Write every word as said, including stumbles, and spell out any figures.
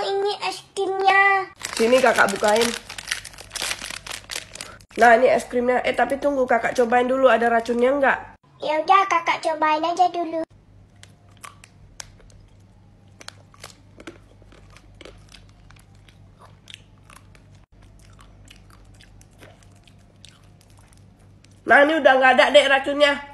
ini es krimnya. Sini kakak bukain. Nah, ini es krimnya. Eh, tapi tunggu, kakak cobain dulu ada racunnya nggak? Ya udah, kakak cobain aja dulu. Nah, ini udah nggak ada dek racunnya.